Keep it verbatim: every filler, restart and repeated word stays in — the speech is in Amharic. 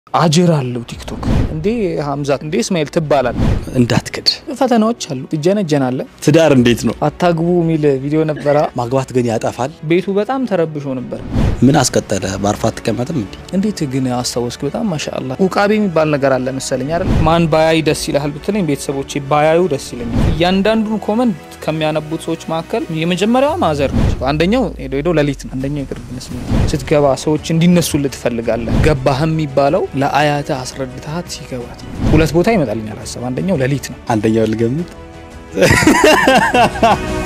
አጀራለው ቲክቶክ እንዴ ሐምዛ እንዴ እስማኤል ተባላል እንዳትከድ ፈተናዎች አሉ ትጀነጀናለ ትዳር እንዴት ነው አታግቡ ሚል ቪዲዮ ነበር ማግባት ግን ያጣፋል ቤቱ በጣም ተረብሾ ነበር ምን አስቀጠለ ባርፋት ተቀመጠም እንዴ እንዴት ግን አስተዋስክ በጣም ማሻአላ ኡቃቤ የሚባል ነገር አለ መሰለኝ አይደል ማን ባያይ ደስ ይላል ብትለኝ ቤተሰቦቼ ባያዩ ደስ ይለኛል ያንዳንዱን ኮሜንት ከሚያነቡት ሰዎች መካከል የመጀመሪያው ማዘር አንደኛው ሄዶ ሄዶ ለሊት ነው አንደኛው ይቅርብነስ ስትገባ ሰዎች እንዲነሱልት ፈልጋለህ ገባህም ይባለው ለአያታ አስረድታት ሲገባት ሁለት ቦታ ይመጣልኛል ሐሳብ አንደኛው ለሊት ነው አንደኛው ልገምት